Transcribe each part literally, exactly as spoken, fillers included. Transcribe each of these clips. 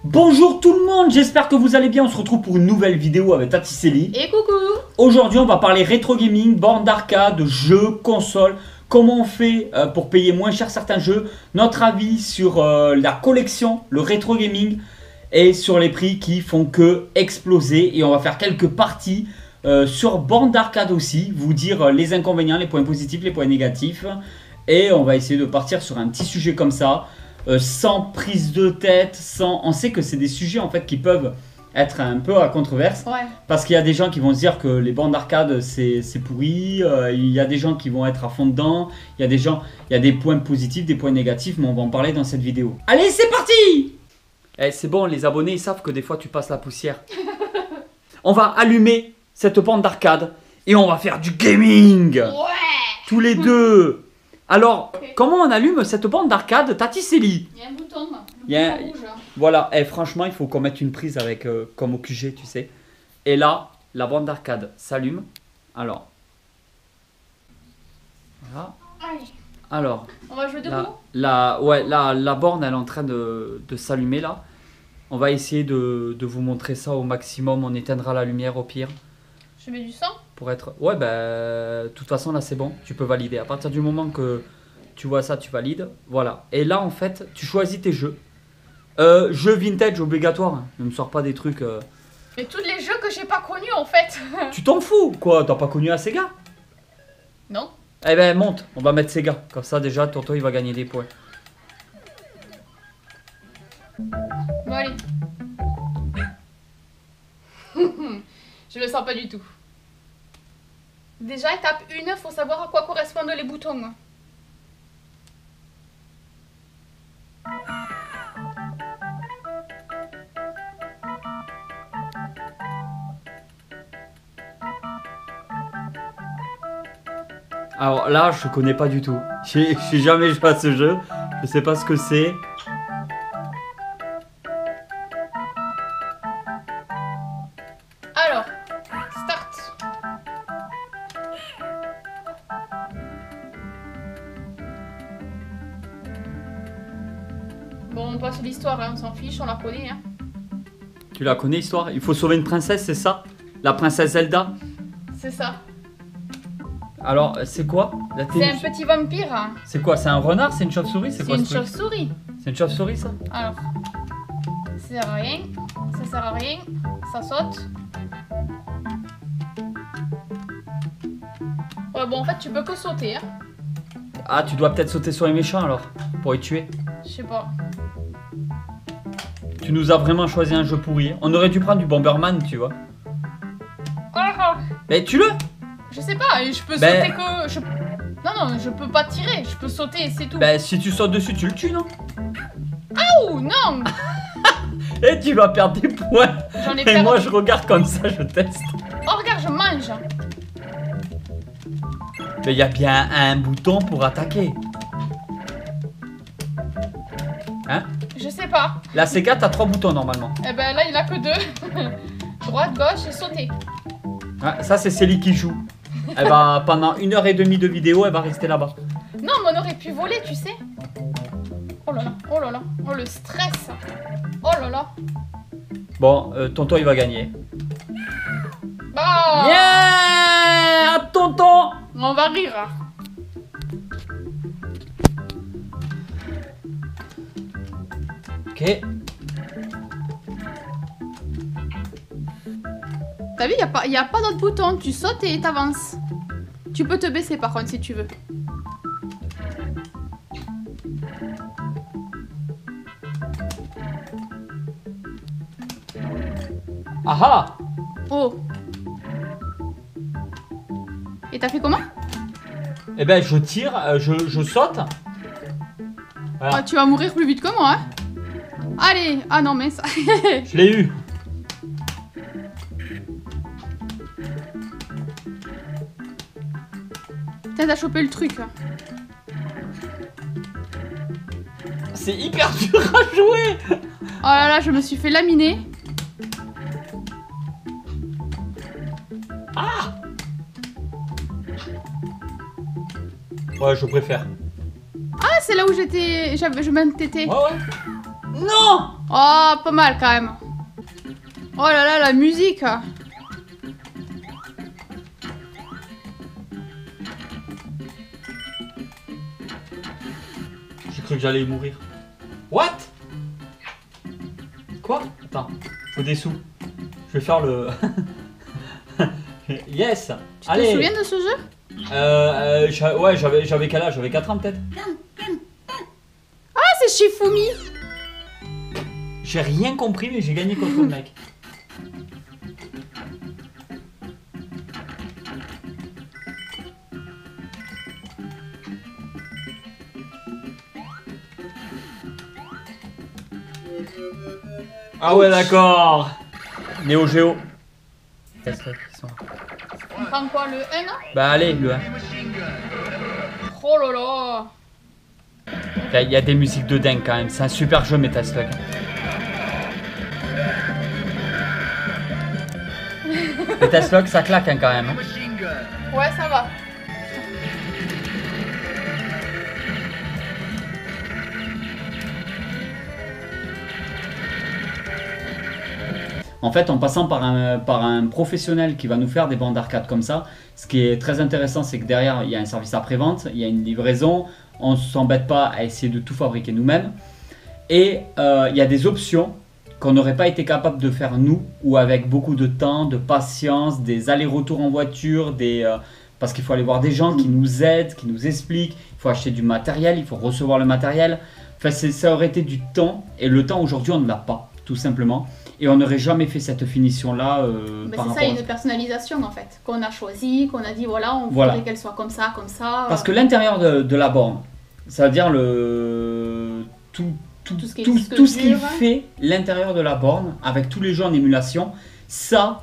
Bonjour tout le monde, j'espère que vous allez bien. On se retrouve pour une nouvelle vidéo avec Tatiseli. Et coucou. Aujourd'hui on va parler rétro gaming, bornes d'arcade, jeux, consoles. Comment on fait euh, pour payer moins cher certains jeux. Notre avis sur euh, la collection, le rétro gaming. Et sur les prix qui font que exploser. Et on va faire quelques parties euh, sur bornes d'arcade aussi. Vous dire euh, les inconvénients, les points positifs, les points négatifs. Et on va essayer de partir sur un petit sujet comme ça. Euh, sans prise de tête, sans... On sait que c'est des sujets en fait qui peuvent être un peu à controverse. Ouais. Parce qu'il y a des gens qui vont se dire que les bornes d'arcade c'est pourri. Euh, il y a des gens qui vont être à fond dedans. Il y a des gens, il y a des points positifs, des points négatifs. Mais on va en parler dans cette vidéo. Allez, c'est parti! Eh, c'est bon, les abonnés ils savent que des fois tu passes la poussière. On va allumer cette borne d'arcade et on va faire du gaming. Ouais. Tous les deux. Alors, Okay. comment on allume cette borne d'arcade, Tatiseli? Il y a un bouton, le Il y a un- bouton rouge. Voilà, et franchement, il faut qu'on mette une prise avec, euh, comme au Q G, tu sais. Et là, la borne d'arcade s'allume. Alors. Voilà. Allez, Alors, on va jouer debout. la, la, ouais, la, la borne, elle est en train de, de s'allumer là. On va essayer de, de vous montrer ça au maximum. On éteindra la lumière au pire. Je mets du sang. Pour être... Ouais, ben, de toute façon, là, c'est bon. Tu peux valider. À partir du moment que tu vois ça, tu valides. Voilà. Et là, en fait, tu choisis tes jeux. Euh, jeux vintage obligatoire. Hein. Ne me sors pas des trucs... euh, Mais tous les jeux que j'ai pas connus en fait. Tu t'en fous, quoi? T'as pas connu la Sega? Non. Eh ben, monte. On va mettre Sega. Comme ça, déjà, Tonton, il va gagner des points. Bon allez. Je le sens pas du tout. Déjà étape un, faut savoir à quoi correspondent les boutons. Alors là, je connais pas du tout. J'ai j'ai jamais joué à ce jeu. Je sais pas ce que c'est. Alors, start. Bon, on passe l'histoire, hein, on s'en fiche, on la connaît. Hein. Tu la connais, histoire? Il faut sauver une princesse, c'est ça? La princesse Zelda? C'est ça. Alors, c'est quoi? La C'est un télé- petit vampire. Hein. C'est quoi? C'est un renard? C'est une chauve-souris? C'est C'est quoi une ce truc? chauve-souris. C'est une chauve-souris, ça? Alors, ça sert à rien, ça sert à rien, ça saute. Ouais, bon, en fait, tu peux que sauter, hein. Ah, tu dois peut-être sauter sur les méchants, alors, pour les tuer. Je sais pas. Tu nous as vraiment choisi un jeu pourri. On aurait dû prendre du Bomberman, tu vois. Ah, Mais tu le je sais pas, et je peux Ben- sauter que... Je... Non, non, je peux pas tirer, je peux sauter et c'est tout. Ben, si tu sautes dessus, tu le tues, non? Ouh, non. Et tu vas perdre des points. J'en ai Et perdu. moi, je regarde comme ça, je teste. Oh, regarde, je mange. Mais il y a bien un bouton pour attaquer. Hein? Je sais pas. La Sega, t'as trois boutons normalement. Eh ben là, il a que deux. Droite, gauche et sauter. Ah, ça, c'est Célie qui joue. Elle va, pendant une heure et demie de vidéo, elle va rester là-bas. Non, mais on aurait pu voler, tu sais. Oh là là, oh là là, oh le stress. Oh là là. Bon, euh, Tonton, il va gagner. Bah, Yeah! Tonton! on va rire. Ok. T'as vu, il n'y a pas, y a pas d'autre bouton. Tu sautes et t'avances. Tu peux te baisser par contre si tu veux. Ah ah! Oh. Et t'as fait comment? Eh ben, je tire, euh, je, je saute. Voilà. Ah, tu vas mourir plus vite que moi. Hein. Allez. Ah non, mais ça... Je l'ai eu. Putain, t'as chopé le truc. C'est hyper dur à jouer. Oh là là, je me suis fait laminer. Ah! Ouais, je préfère. Ah, c'est là où j'étais. J'avais, je m'entêtais. Ouais, ouais. Non! Oh, pas mal quand même. Oh là là, la musique. J'ai cru que j'allais mourir. What? Quoi? Attends, faut des sous. Je vais faire le... Yes. Tu te Allez. souviens de ce jeu? Euh, euh ouais, j'avais j'avais quel âge? J'avais quatre ans peut-être. Ah, c'est Shifumi. J'ai rien compris, mais j'ai gagné contre le mec. Ah ouais, d'accord. Néo Géo. On prend quoi, le un? Bah allez, le un. Oh là là. Il y a des musiques de dingue quand même. C'est un super jeu Metal Slug. Metal Slug, ça claque hein, quand même. Hein. Ouais, ça va. En fait, en passant par un, par un professionnel qui va nous faire des bandes d'arcade comme ça, ce qui est très intéressant, c'est que derrière, il y a un service après-vente, il y a une livraison, on ne s'embête pas à essayer de tout fabriquer nous-mêmes. Et euh, il y a des options qu'on n'aurait pas été capable de faire nous, ou avec beaucoup de temps, de patience, des allers-retours en voiture, des, euh, parce qu'il faut aller voir des gens qui nous aident, qui nous expliquent, il faut acheter du matériel, il faut recevoir le matériel. Enfin, ça aurait été du temps, et le temps aujourd'hui, on ne l'a pas, tout simplement. Et on n'aurait jamais fait cette finition-là. Euh, c'est ça, il y a une personnalisation en fait, qu'on a choisi, qu'on a dit voilà, on voilà. voudrait qu'elle soit comme ça, comme ça. Parce que l'intérieur de, de la borne, ça veut dire le tout, tout, tout ce qui, tout, tout ce qui fait l'intérieur de la borne, avec tous les jeux en émulation, ça,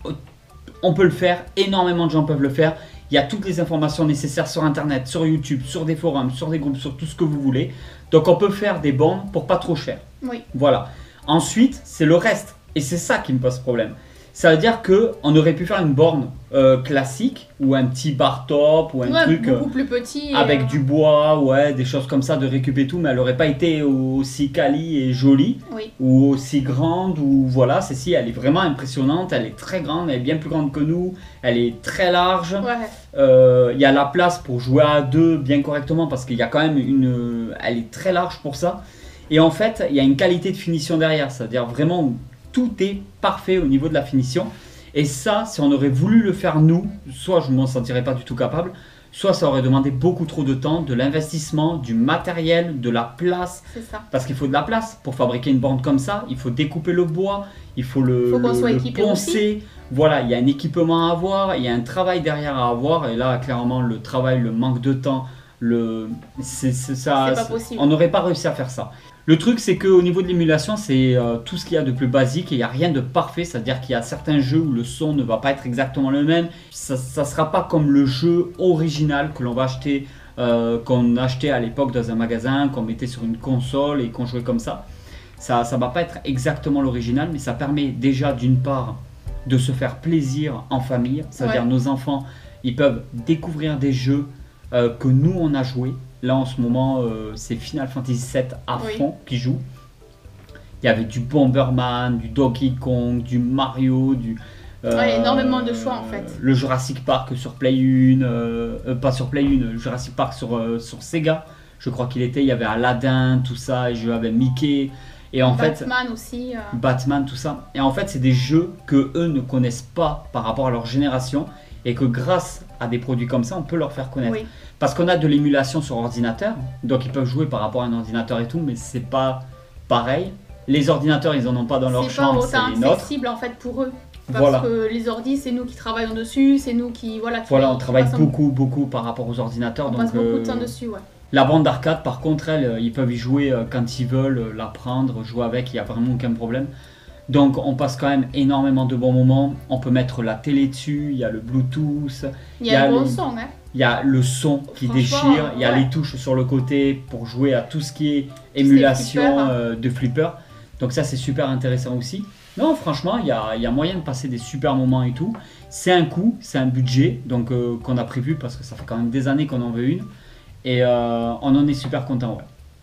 on peut le faire, énormément de gens peuvent le faire. Il y a toutes les informations nécessaires sur internet, sur YouTube, sur des forums, sur des groupes, sur tout ce que vous voulez. Donc on peut faire des bornes pour pas trop cher. Oui. Voilà. Ensuite, c'est le reste. Et c'est ça qui me pose problème. Ça veut dire qu'on aurait pu faire une borne euh, classique ou un petit bar top ou un ouais, truc beaucoup euh, plus petit avec euh... du bois, ouais, des choses comme ça de récup et tout, mais elle n'aurait pas été aussi quali et jolie oui. ou aussi grande. Ou voilà, celle-ci, elle est vraiment impressionnante. Elle est très grande, elle est bien plus grande que nous. Elle est très large. Il ouais. euh, y a la place pour jouer à deux bien correctement parce qu'il y a quand même une... Elle est très large pour ça. Et en fait, il y a une qualité de finition derrière, c'est-à-dire vraiment où tout est parfait au niveau de la finition. Et ça, si on aurait voulu le faire nous, soit je ne m'en sentirais pas du tout capable, soit ça aurait demandé beaucoup trop de temps, de l'investissement, du matériel, de la place. C'est ça. Parce qu'il faut de la place pour fabriquer une borne comme ça, il faut découper le bois, il faut le, faut qu'on le, soit le équipé poncer. Aussi. Voilà, il y a un équipement à avoir, il y a un travail derrière à avoir. Et là, clairement, le travail, le manque de temps, le, c'est, c'est, ça, c'est pas possible. On n'aurait pas réussi à faire ça. Le truc, c'est qu'au niveau de l'émulation, c'est euh, tout ce qu'il y a de plus basique et il n'y a rien de parfait. C'est-à-dire qu'il y a certains jeux où le son ne va pas être exactement le même. Ça ne sera pas comme le jeu original que l'on va acheter, euh, qu'on achetait à l'époque dans un magasin, qu'on mettait sur une console et qu'on jouait comme ça. Ça ne va pas être exactement l'original, mais ça permet déjà d'une part de se faire plaisir en famille. C'est-à-dire ouais. Nos enfants, ils peuvent découvrir des jeux euh, que nous, on a joués. Là en ce moment euh, c'est Final Fantasy sept à oui. fond qui joue. Il y avait du Bomberman, du Donkey Kong, du Mario, du... Euh, ouais, énormément de choix en fait. Le Jurassic Park sur Play un, euh, euh, pas sur Play un, le Jurassic Park sur, euh, sur Sega. Je crois qu'il était, il y avait Aladdin, tout ça, et je jouais avec Mickey. Et en Batman fait, aussi. Euh... Batman, tout ça. Et en fait c'est des jeux que eux ne connaissent pas par rapport à leur génération. Et que grâce à des produits comme ça, on peut leur faire connaître. Oui. Parce qu'on a de l'émulation sur ordinateur, donc ils peuvent jouer par rapport à un ordinateur et tout, mais c'est pas pareil. Les ordinateurs, ils en ont pas dans leur chambre, c'est les nôtres. C'est pas autant accessible en fait pour eux. Parce voilà. que les ordis, c'est nous qui travaillons dessus, c'est nous qui... Voilà, qui voilà on travaille beaucoup, un... beaucoup par rapport aux ordinateurs. On donc, passe beaucoup euh... de temps dessus, ouais. La bande d'arcade, par contre, elle, ils peuvent y jouer quand ils veulent, la prendre, jouer avec, il n'y a vraiment aucun problème. Donc on passe quand même énormément de bons moments. On peut mettre la télé dessus, il y a le Bluetooth. Il y a, il y a le bon son, hein. Il y a le son qui déchire, il y a ouais. les touches sur le côté pour jouer à tout ce qui est émulation flipper, euh, de flipper. Donc ça c'est super intéressant aussi. Non franchement il y a, il y a moyen de passer des super moments et tout. C'est un coût, c'est un budget donc euh, qu'on a prévu parce que ça fait quand même des années qu'on en veut une. Et euh, on en est super content, ouais.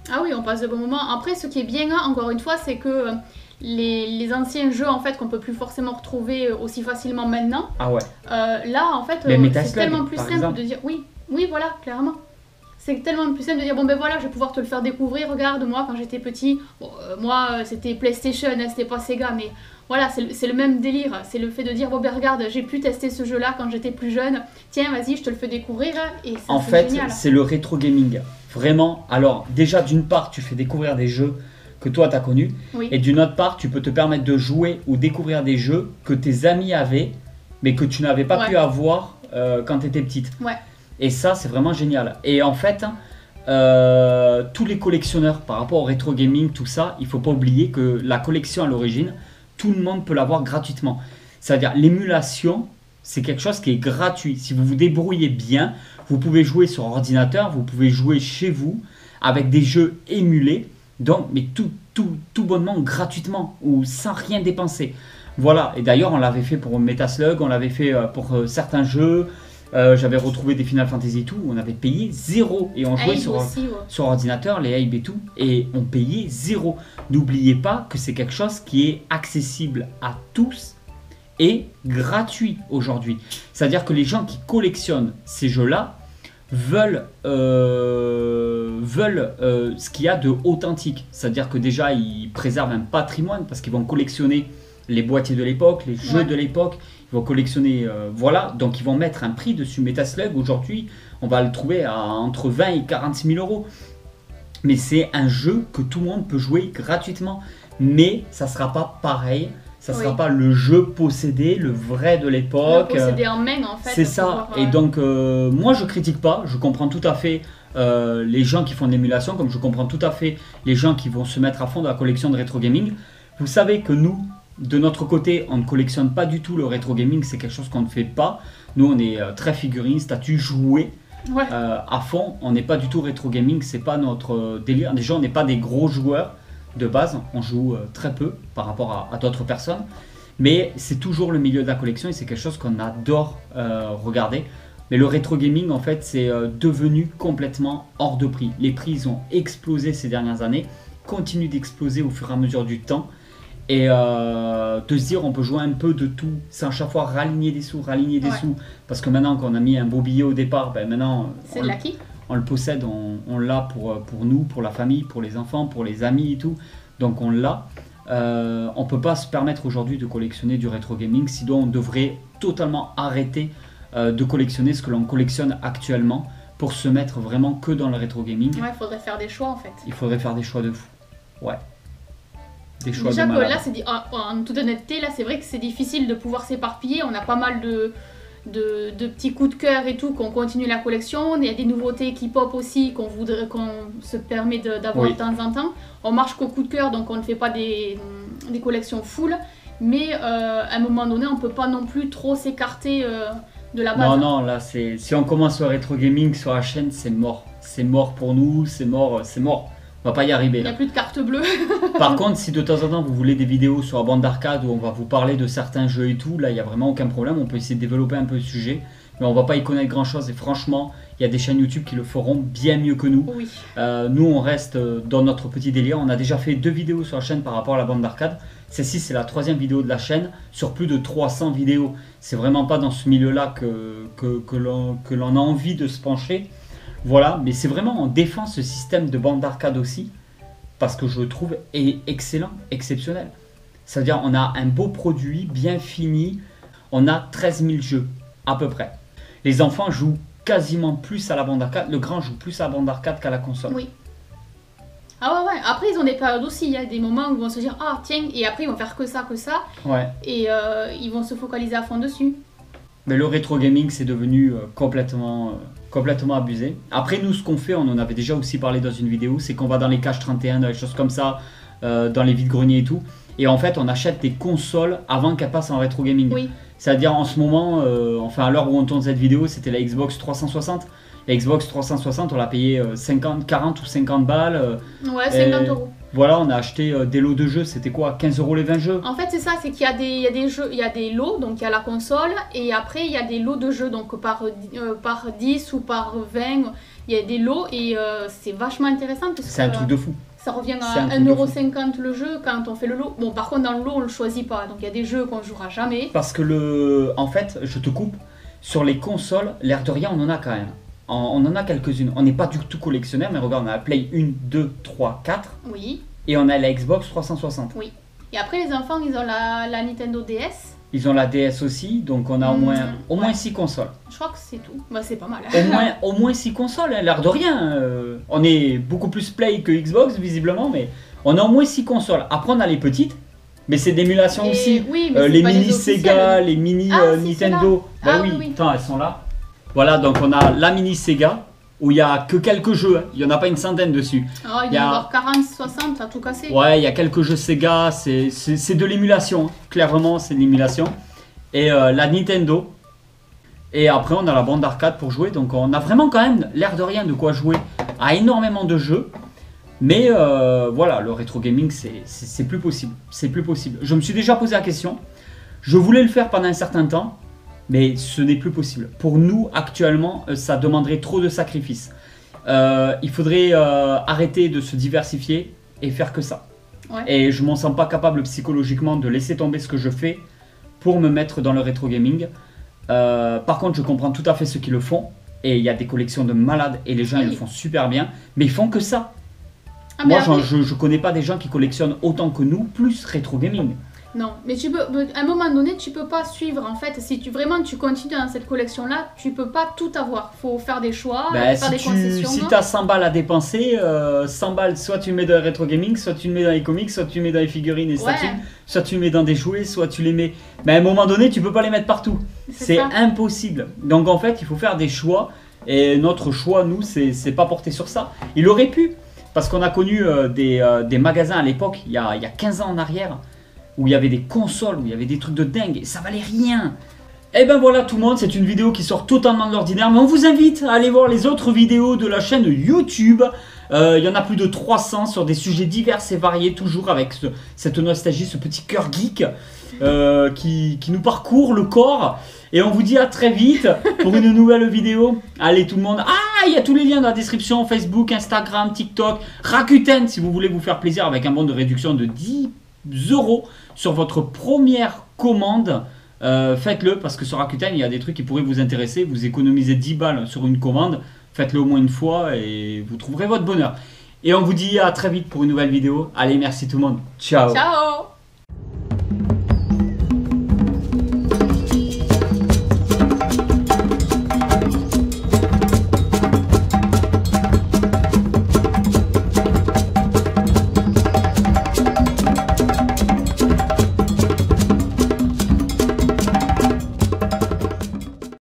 Ah oui, on passe de bons moments. Après, ce qui est bien, hein, encore une fois, c'est que euh, les, les anciens jeux en fait qu'on peut plus forcément retrouver euh, aussi facilement maintenant, Ah ouais. euh, là en fait, Les euh, Metal c'est Slug, tellement plus par simple exemple. de dire oui, oui, voilà, clairement. C'est tellement plus simple de dire bon ben voilà, je vais pouvoir te le faire découvrir. Regarde, moi quand j'étais petit, bon, euh, moi euh, c'était PlayStation, hein, c'était pas Sega, mais voilà, c'est le, c'est le même délire. C'est le fait de dire bon ben regarde, j'ai pu tester ce jeu-là quand j'étais plus jeune. Tiens, vas-y, je te le fais découvrir. Et ça, En c'est fait, génial. c'est le rétro gaming. Vraiment. Alors, déjà, d'une part, tu fais découvrir des jeux que toi, tu as connus. Oui. Et d'une autre part, tu peux te permettre de jouer ou découvrir des jeux que tes amis avaient, mais que tu n'avais pas Ouais. pu avoir euh, quand tu étais petite. Ouais. Et ça, c'est vraiment génial. Et en fait, euh, tous les collectionneurs, par rapport au rétro gaming, tout ça, il ne faut pas oublier que la collection à l'origine, tout le monde peut l'avoir gratuitement. C'est-à-dire, l'émulation, c'est quelque chose qui est gratuit. Si vous vous débrouillez bien, vous pouvez jouer sur ordinateur, vous pouvez jouer chez vous avec des jeux émulés, donc, mais tout, tout, tout bonnement gratuitement ou sans rien dépenser. Voilà, et d'ailleurs, on l'avait fait pour Metal Slug, on l'avait fait euh, pour euh, certains jeux. Euh, J'avais retrouvé des Final Fantasy et tout, on avait payé zéro et on jouait Abe sur, aussi, ouais. sur ordinateur, les Abe et tout, et on payait zéro. N'oubliez pas que c'est quelque chose qui est accessible à tous et gratuit aujourd'hui. C'est-à-dire que les gens qui collectionnent ces jeux-là veulent, euh, veulent euh, ce qu'il y a de authentique. C'est-à-dire que déjà, ils préservent un patrimoine parce qu'ils vont collectionner les boîtiers de l'époque, les jeux Ouais. de l'époque. Ils vont collectionner, euh, voilà, donc ils vont mettre un prix dessus. Metal Slug, aujourd'hui, on va le trouver à entre vingt et quarante mille euros. Mais c'est un jeu que tout le monde peut jouer gratuitement. Mais ça ne sera pas pareil. Ça ne sera Oui. pas le jeu possédé, le vrai de Le l'époque. posséder en main en fait. C'est pour ça. pouvoir, Et euh, donc, euh, moi, je critique pas. Je comprends tout à fait euh, les gens qui font de l'émulation, comme je comprends tout à fait les gens qui vont se mettre à fond dans la collection de rétro gaming. Vous savez que nous, de notre côté, on ne collectionne pas du tout le rétro gaming. C'est quelque chose qu'on ne fait pas. Nous, on est euh, très figurines, statues, jouets Ouais. euh, à fond. On n'est pas du tout rétro gaming. C'est pas notre euh, délire. Déjà, on n'est pas des gros joueurs de base. On joue euh, très peu par rapport à, à d'autres personnes. Mais c'est toujours le milieu de la collection et c'est quelque chose qu'on adore euh, regarder. Mais le rétro gaming, en fait, c'est euh, devenu complètement hors de prix. Les prix, ils ont explosé ces dernières années, continuent d'exploser au fur et à mesure du temps. Et euh, de se dire, on peut jouer un peu de tout, sans chaque fois raligner des sous, raligner des Ouais. sous. Parce que maintenant qu'on a mis un beau billet au départ, ben maintenant, C'est on, de le- l'acquis. on le possède, on, on l'a pour, pour nous, pour la famille, pour les enfants, pour les amis et tout. Donc on l'a. Euh, on ne peut pas se permettre aujourd'hui de collectionner du rétro gaming, sinon on devrait totalement arrêter euh, de collectionner ce que l'on collectionne actuellement pour se mettre vraiment que dans le rétro gaming. Ouais, il faudrait faire des choix en fait. Il faudrait faire des choix de fou. Ouais. Des choix Déjà de que malade. là, c'est di- en, en toute honnêteté, là, c'est vrai que c'est difficile de pouvoir s'éparpiller. On a pas mal de, de, de petits coups de cœur et tout, qu'on continue la collection. Il y a des nouveautés qui pop aussi, qu'on voudrait, qu'on se permet de- d'avoir Oui. de temps en temps. On marche qu'au coup de cœur, donc on ne fait pas des, des collections full. Mais euh, à un moment donné, on peut pas non plus trop s'écarter euh, de la base. Non, non, là, c'est si on commence le rétro gaming sur la chaîne, c'est mort. C'est mort pour nous, c'est mort, c'est mort. On va pas y arriver. Il n'y Là. a plus de carte bleue. Par contre, si de temps en temps vous voulez des vidéos sur la bande d'arcade où on va vous parler de certains jeux et tout, là il n'y a vraiment aucun problème, on peut essayer de développer un peu le sujet, mais on va pas y connaître grand chose et franchement, il y a des chaînes YouTube qui le feront bien mieux que nous. Oui. Euh, nous on reste dans notre petit délire, on a déjà fait deux vidéos sur la chaîne par rapport à la bande d'arcade, celle-ci c'est la troisième vidéo de la chaîne sur plus de trois cents vidéos, c'est vraiment pas dans ce milieu-là que, que, que l'on que l'on a envie de se pencher, voilà, mais c'est vraiment on défend ce système de bande d'arcade aussi, parce que je le trouve est excellent, exceptionnel. C'est-à-dire on a un beau produit, bien fini, on a treize mille jeux, à peu près. Les enfants jouent quasiment plus à la bande d'arcade, le grand joue plus à la bande d'arcade qu'à la console. Oui. Ah ouais, ouais. Après, ils ont des périodes aussi. Il y a des moments où ils vont se dire, ah tiens, et après, ils vont faire que ça, que ça. Ouais. Et euh, ils vont se focaliser à fond dessus. Mais le rétro gaming c'est devenu euh, complètement, euh, complètement abusé. Après nous ce qu'on fait, on en avait déjà aussi parlé dans une vidéo, c'est qu'on va dans les caches trente et un, dans les choses comme ça, euh, dans les vides-greniers et tout. Et en fait on achète des consoles avant qu'elles passent en rétro gaming. Oui. C'est-à-dire en ce moment, euh, enfin à l'heure où on tourne cette vidéo, c'était la Xbox trois cent soixante. La Xbox trois cent soixante on l'a payé euh, cinquante, quarante ou cinquante balles. euh, Ouais, cinquante Euh, euros. Voilà, on a acheté euh, des lots de jeux, c'était quoi, quinze euros les vingt jeux? En fait, c'est ça, c'est qu'il y a des, il y a des jeux, il y a des lots, donc il y a la console, et après il y a des lots de jeux, donc par, euh, par dix ou par vingt, il y a des lots, et euh, c'est vachement intéressant. C'est un truc de fou. Ça revient C'est un à truc un de euro fou. cinquante le jeu quand on fait le lot. Bon, par contre, dans le lot, on le choisit pas, donc il y a des jeux qu'on jouera jamais. Parce que le, en fait, je te coupe, sur les consoles, l'air de rien, on en a quand même. On on en a quelques-unes. On n'est pas du tout collectionneur, mais regarde, on a la Play un, deux, trois, quatre, Oui, et on a la Xbox trois cent soixante. oui. Et après, les enfants, ils ont la, la Nintendo D S. Ils ont la D S aussi, donc on a au Mm, moins, au moins ouais. six consoles. Je crois que c'est tout. Bah, c'est pas mal. Au moins, au moins six consoles, hein, l'air de rien. euh, on est beaucoup plus Play que Xbox, visiblement, mais on a au moins six consoles. Après, on a les petites, mais c'est d'émulation Et aussi. oui, mais Euh, c'est les pas mini officiels. Sega, les mini Ah, euh, si, Nintendo. c'est là. Bah Ah, oui, oui, oui. attends, elles sont là. Voilà, donc on a la mini Sega, où il y a que quelques jeux, hein. Il n'y en a pas une centaine dessus. Alors, il y doit y a- avoir quarante, soixante, à tout casser. Ouais, il y a quelques jeux Sega, c'est c'est- c'est de l'émulation, hein. Clairement c'est de l'émulation. Et euh, la Nintendo. Et après on a la bande d'arcade pour jouer, donc on a vraiment quand même l'air de rien de quoi jouer à énormément de jeux. Mais euh, voilà, le rétro gaming c'est- c'est c'est plus possible, c'est plus possible. Je me suis déjà posé la question, je voulais le faire pendant un certain temps, mais ce n'est plus possible. Pour nous actuellement, euh, ça demanderait trop de sacrifices. Euh, il faudrait euh, arrêter de se diversifier et faire que ça. Ouais. Et je m'en sens pas capable psychologiquement de laisser tomber ce que je fais pour me mettre dans le rétro gaming. Euh, par contre, je comprends tout à fait ceux qui le font. Et il y a des collections de malades et les gens ils Oui. le font super bien. Mais ils font que ça. Ah, mais Moi, après- j'en- je, je connais pas des gens qui collectionnent autant que nous, plus rétro gaming. Non, mais tu peux, à un moment donné, tu peux pas suivre en fait. Si tu vraiment tu continues dans cette collection-là, tu peux pas tout avoir. Faut faire des choix, Bah, faire si des tu concessions. si as cent balles à dépenser, euh, cent balles, soit tu le mets dans le rétro gaming, soit tu le mets dans les comics, soit tu le mets dans les figurines et Ouais. statues, soit tu le mets dans des jouets, soit tu les mets. Mais à un moment donné, tu peux pas les mettre partout. C'est ça. impossible. Donc en fait, il faut faire des choix. Et notre choix, nous, c'est c'est pas porté sur ça. Il aurait pu, parce qu'on a connu euh, des, euh, des magasins à l'époque, il y a, il y a quinze ans en arrière, où il y avait des consoles, où il y avait des trucs de dingue, et ça valait rien. Et ben voilà tout le monde, c'est une vidéo qui sort totalement de l'ordinaire, mais on vous invite à aller voir les autres vidéos de la chaîne YouTube. Euh, Il y en a plus de trois cents sur des sujets divers et variés, toujours avec ce- cette nostalgie, ce petit cœur geek euh, qui, qui nous parcourt le corps. Et on vous dit à très vite pour une nouvelle vidéo. Allez tout le monde, ah il y a tous les liens dans la description, Facebook, Instagram, TikTok, Rakuten si vous voulez vous faire plaisir avec un bon de réduction de dix euros sur votre première commande. Euh, faites-le parce que sur Rakuten il y a des trucs qui pourraient vous intéresser. Vous économisez dix balles sur une commande. Faites-le au moins une fois et vous trouverez votre bonheur. Et on vous dit à très vite pour une nouvelle vidéo. Allez, merci tout le monde. Ciao. Ciao.